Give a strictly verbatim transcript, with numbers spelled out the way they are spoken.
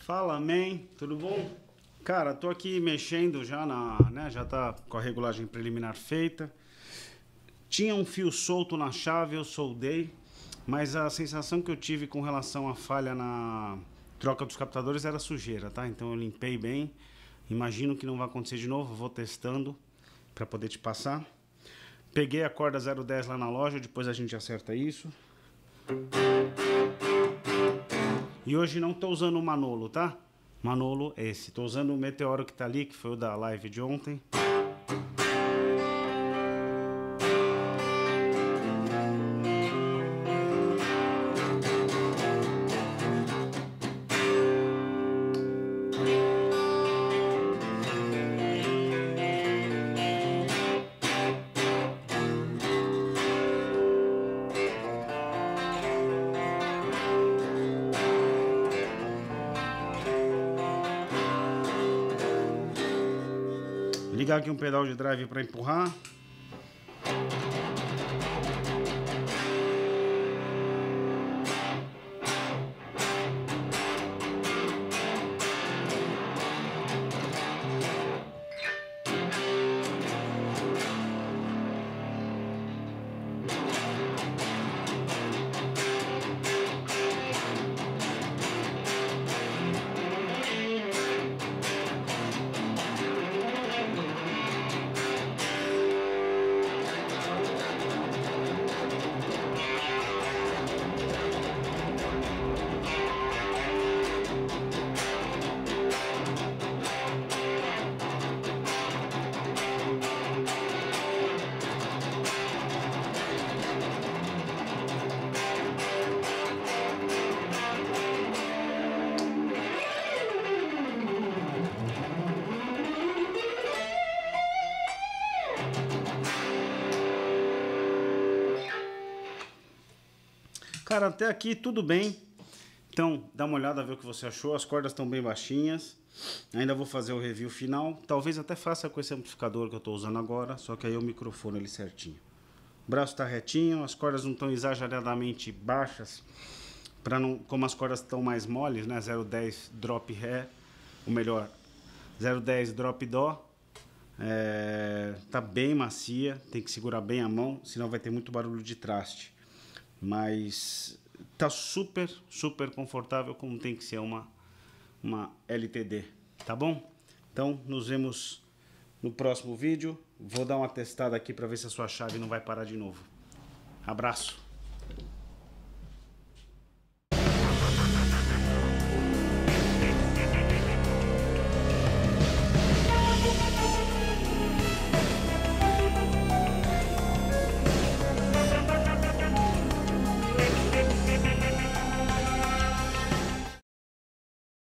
Fala, man, tudo bom? Cara, tô aqui mexendo já na, né, já tá com a regulagem preliminar feita. Tinha um fio solto na chave, eu soldei, mas a sensação que eu tive com relação à falha na troca dos captadores era sujeira, tá? Então eu limpei bem. Imagino que não vai acontecer de novo, vou testando para poder te passar. Peguei a corda zero dez lá na loja, depois a gente acerta isso. E hoje não estou usando o Manolo, tá? Manolo é esse. Estou usando o Meteoro que está ali, que foi o da live de ontem. Ligar aqui um pedal de drive para empurrar. Cara, até aqui tudo bem. Então, dá uma olhada, ver o que você achou. As cordas estão bem baixinhas. Ainda vou fazer o review final. Talvez até faça com esse amplificador que eu estou usando agora. Só que aí eu microfone ele certinho. O braço está retinho. As cordas não estão exageradamente baixas. Pra não, como as cordas estão mais moles, né? zero dez drop ré. Ou melhor, zero dez drop dó. É, tá bem macia. Tem que segurar bem a mão. Senão vai ter muito barulho de traste. Mas tá super, super confortável, como tem que ser uma, uma L T D, tá bom? Então, nos vemos no próximo vídeo. Vou dar uma testada aqui para ver se a sua chave não vai parar de novo. Abraço!